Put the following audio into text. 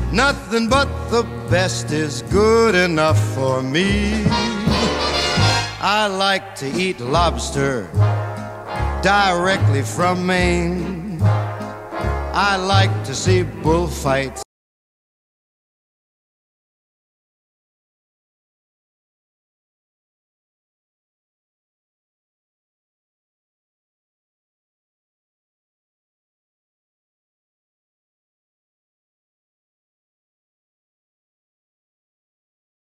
Nothing but the best is good enough for me. I like to eat lobster directly from Maine. I like to see bullfights